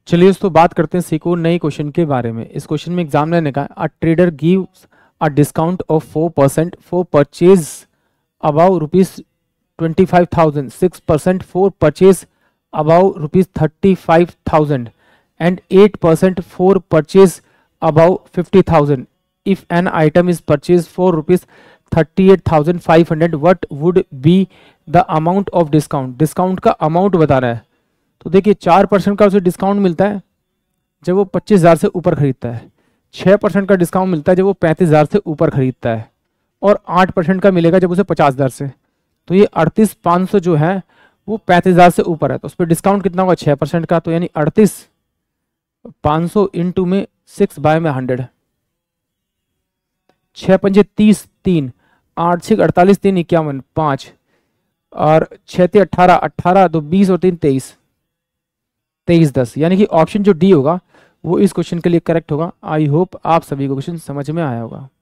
चलिए दोस्तों बात करते हैं सीखो नए क्वेश्चन के बारे में। इस क्वेश्चन में एग्जाम ने कहा a trader gives a discount of 4% for purchase about ₹25,000, 6% for purchase about ₹35,000 and 8% for purchase above 50,000. If an item is purchased for ₹38,500, what would be the amount of discount? Discount का amount बता रहा है। तो देखिए 4% का उसे discount मिलता है जब वो 25,000 से ऊपर खरीदता है, 6% का डिस्काउंट मिलता है जब वो 35,000 से ऊपर खरीदता है, और 8% का मिलेगा जब उसे 50,000 से। तो ये 38,500 जो है वो 35,000 से ऊपर है, तो उस पर डिस्काउंट कितना होगा 6% का, तो यानी 38,500 इंटू में 6/100, 6 पंजे 30, 3, 8 6 48, 3 51, 5 और 6 ते 18, 18 2 20 और 3 23, 23 10, यानी कि ऑप्शन जो डी होगा वो इस क्वेश्चन के लिए करेक्ट होगा। आई होप आप सभी को क्वेश्चन समझ में आया होगा।